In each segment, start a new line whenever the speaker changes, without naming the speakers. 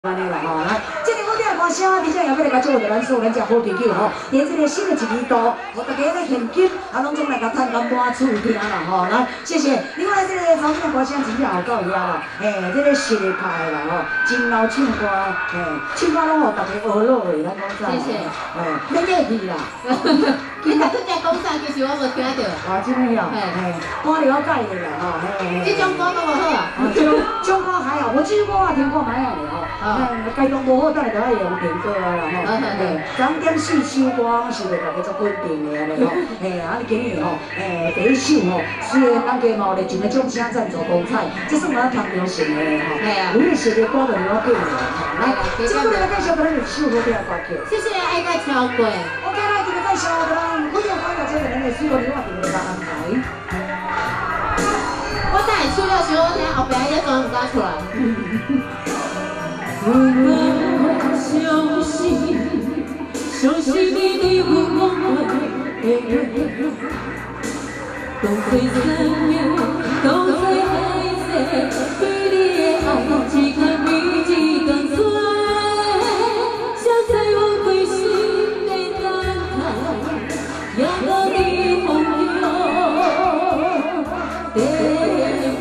安尼啦吼，来，这个好听的歌声，而且也要来甲祝福咱所有咱遮好朋友吼，连这个新的一年度，我大家咧现金，啊，拢总来甲趁干满厝听啦吼，来，谢谢。另外这个好听的歌声真正有够厉害啦，嘿，这个实力派啦吼，真老唱歌，嘿，唱歌拢互大家学落的，咱讲啥？谢谢。嘿，免客气啦。
你头拄才讲啥？其实我无听到。
哇，真的哦，嘿，我了解的啦吼，嘿。
这种歌都无好啊。
这种歌还好，我这首歌我听过蛮好的吼。该动无好，等下就爱用电歌啊啦吼。嘿，咱点四首歌是袂大家足稳定的安尼吼。嘿，啊，今年吼，第一首吼，虽然咱家嘛有咧一个奖声赞助光彩，这算蛮通流行的吼。系啊。有咧实力歌就了紧啦。来，这个来介绍咱历史好听的歌曲。
谢谢爱甲超过。
OK，来今日介绍咱不用讲到这个咱的水果牛肉店的安排。
我等下出了时候，我听后壁迄个歌唔敢出来。相信你的有我都会怎样，都会还在，对你的愛只看你只敢做，想在我歸心的等待，也無你朋友的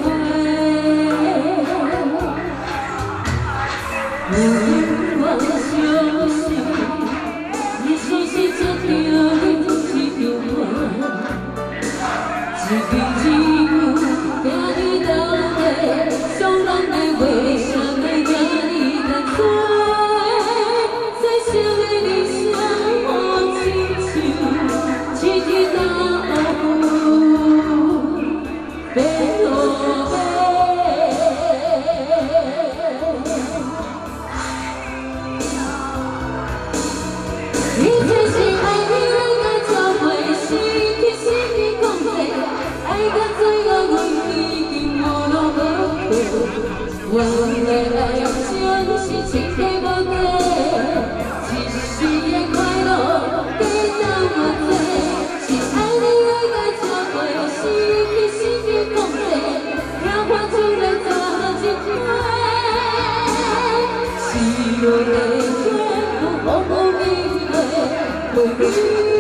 愛。我相信，你相信這條路是條路，一邊一路行你到底，雙人的為什麼讓你難做？再想的理想我親像一條大路，被落敗。我的愛像是情非無底，一時的快樂給到我多，是愛你愛到超過失去心的控制，讓我出來做一回，是我的全部無明白。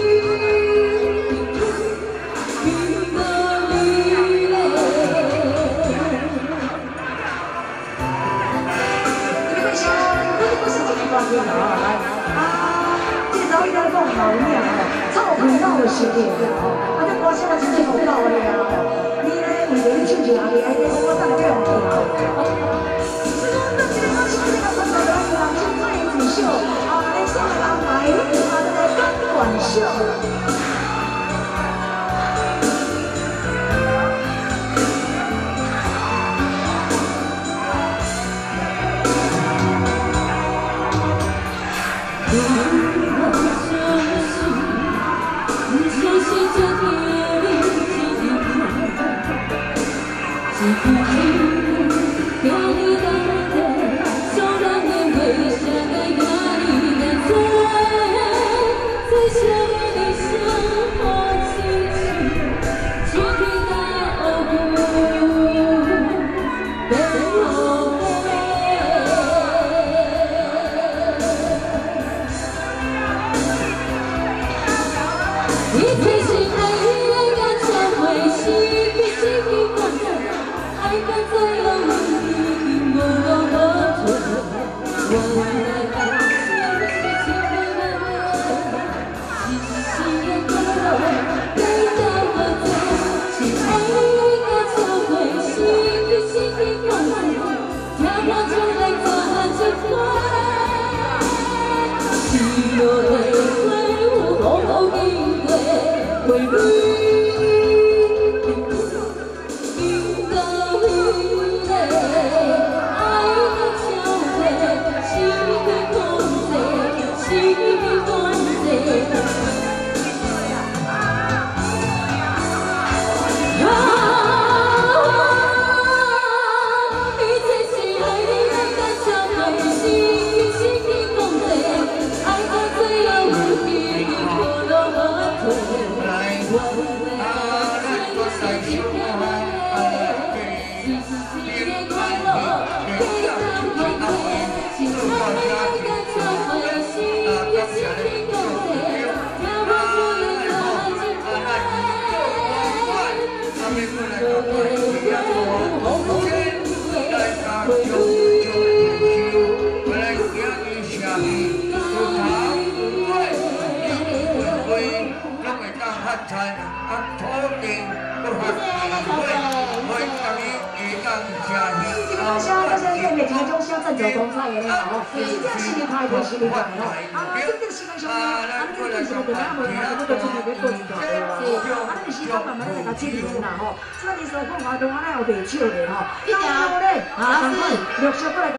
来啊！这早已在讲好听哦，臭皮闹的事情哦，啊，这歌声啊真正好够了哦。你呢，为着你唱一下，你爱听我等这样听。是讲咱这个歌声，这个传统的咱人唱最优秀啊，你送来安排啊，这个钢管秀。愛的交匯，心的
每天中宵正走公菜的吼，真正是你拍的，是你拍的吼。啊，真正是咱兄弟，啊，你这是个电影门啊，这个出去要过一段的啦。啊，你时间慢慢来甲处理啦吼。这个你说讲话都安尼又袂少的吼。一条嘞，啊，赶快陆续过来。